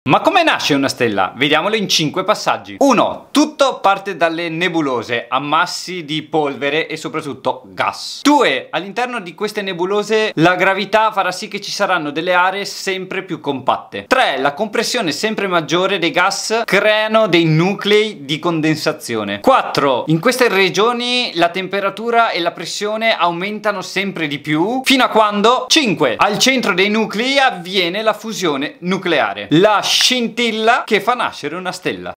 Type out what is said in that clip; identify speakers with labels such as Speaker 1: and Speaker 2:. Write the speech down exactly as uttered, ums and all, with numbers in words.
Speaker 1: Ma come nasce una stella? Vediamolo in cinque passaggi. uno. Tutto parte dalle nebulose, ammassi di polvere e soprattutto gas. due. All'interno di queste nebulose la gravità farà sì che ci saranno delle aree sempre più compatte. tre. La compressione sempre maggiore dei gas creano dei nuclei di condensazione. quattro. In queste regioni la temperatura e la pressione aumentano sempre di più fino a quando cinque. Al centro dei nuclei avviene la fusione nucleare, la scintilla che fa nascere una stella.